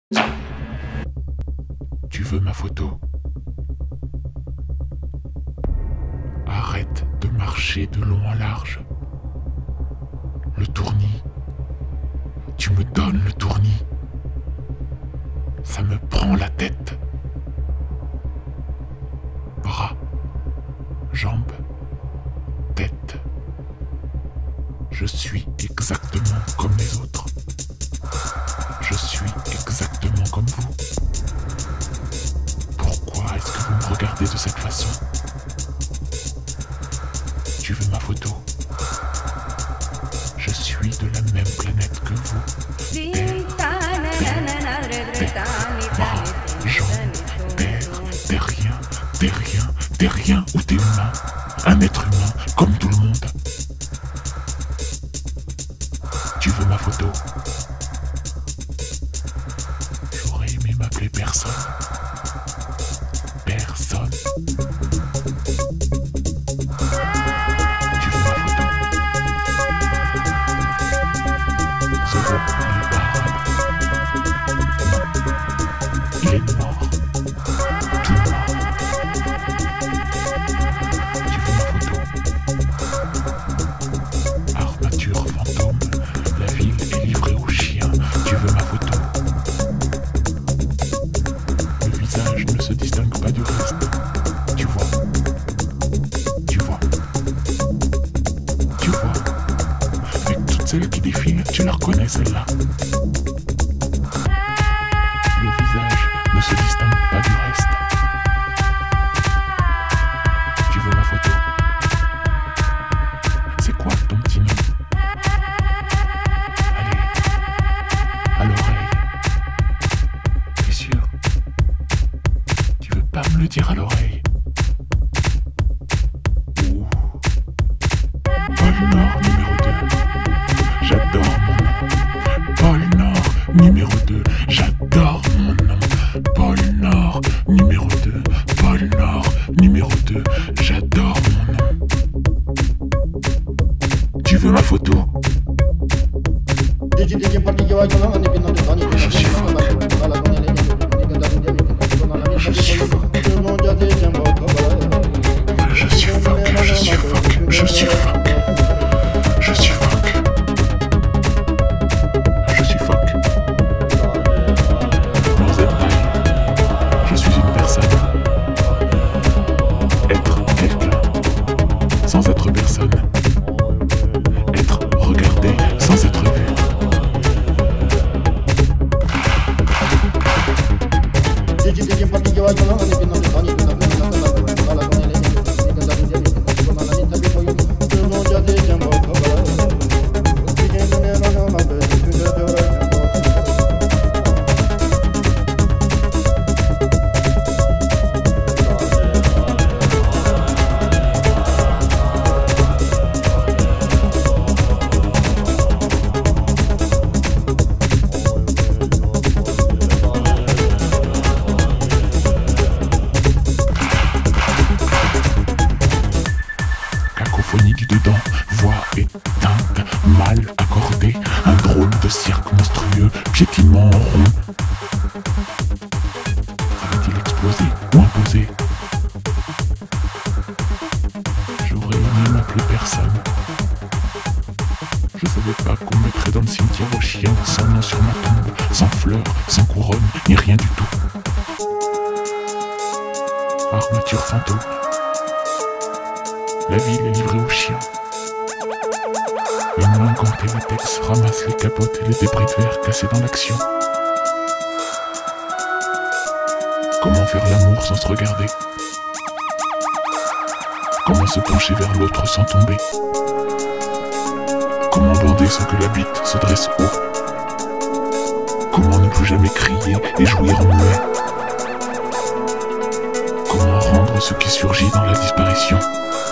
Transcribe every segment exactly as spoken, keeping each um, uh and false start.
Tu veux ma photo? Arrête de marcher de long en large. Le tournis. Tu me donnes le tournis. Ça me prend la tête. Bras, jambes, tête. Je suis exactement comme les autres. Je suis exactement comme vous. Pourquoi est-ce que vous me regardez de cette façon? Tu veux ma photo? Je suis de la même planète que vous. Terre, terre, bras, jambes, terre, t'es rien, t'es rien, t'es rien ou t'es humain. Un être humain comme tout le monde. Tu veux ma photo? J'aurais aimé m'appeler personne. Personne. Tu veux ma photo? Ce gars, il est pas arabe. Non. Il est noir. Tout noir. Tu veux ma photo? Armature fantôme. La ville est livrée aux chiens. Tu veux ma photo? Le visage ne se distingue pas du reste. Tu vois? Tu vois? Tu vois? Avec toutes celles qui défilent, tu la reconnais celle-là. Le visage ne se distingue pas du reste. Tu veux ma photo? C'est quoi ton petit nom? Allez, à l'oreille. T'es sûr? Tu veux pas me le dire à l'oreille? Ouh. Pôle Nord numéro deux. J'adore mon nom. Pôle Nord numéro deux. J'adore mon nom. Pôle Nord numéro deux. Pôle Nord numéro deux. J'adore mon nom. Tu veux ma photo? Je suis Phoque. Je suis Phoque. Je suis Phoque. Je suis Phoque. Je suis Phoque. Je suis Phoque. Je suis Phoque. Vous êtes taille. Je suis une personne. Être quelqu'un sans être personne. Être regardé sans être vu. Cacophonie du dedans, voix éteinte, mal accordée, un drôle de cirque monstrueux, piétinement en rond. Va-t-il exploser ou imposer? J'aurais aimé m'appeler personne. Je savais pas qu'on mettrait dans le cimetière aux chiens sans nom sur ma tombe, sans fleurs, sans couronne, ni rien du tout. Armature fantôme. La ville est livrée aux chiens. Une main gantée latex ramasse les capotes et les débris de verre cassés dans l'action. Comment faire l'amour sans se regarder? Comment se pencher vers l'autre sans tomber? Comment bander sans que la bite se dresse haut? Comment ne plus jamais crier et jouir en muet? Comment rendre ce qui surgit dans la disparition?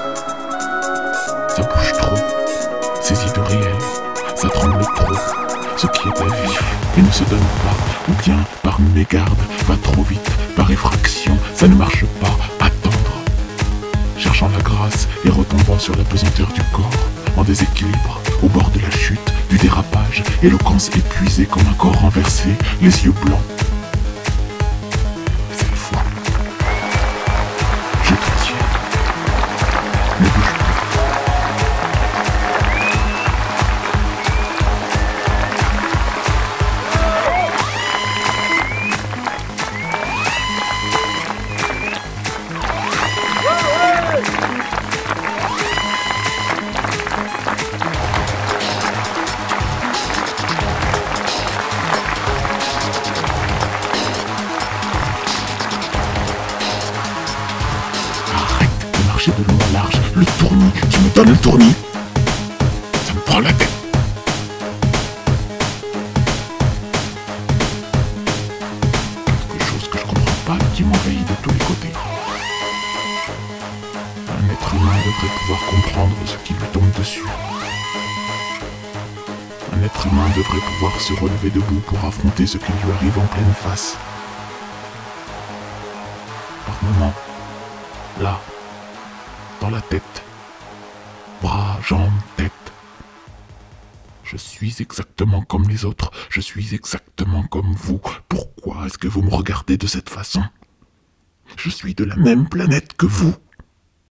Ça bouge trop, ces idées réelles, ça tremble trop, ce qui est à vif et ne se donne pas, ou bien par mégarde, va trop vite, par effraction, ça ne marche pas, attendre, cherchant la grâce et retombant sur la pesanteur du corps, en déséquilibre, au bord de la chute, du dérapage, éloquence épuisée comme un corps renversé, les yeux blancs, donne un tournis. Ça me prend la tête. Quelque chose que je comprends pas qui m'envahit de tous les côtés. Un être humain devrait pouvoir comprendre ce qui lui tombe dessus. Un être humain devrait pouvoir se relever debout pour affronter ce qui lui arrive en pleine face. Par moments, là, dans la tête, bras, jambes, tête, je suis exactement comme les autres, je suis exactement comme vous. Pourquoi est-ce que vous me regardez de cette façon? Je suis de la même planète que vous.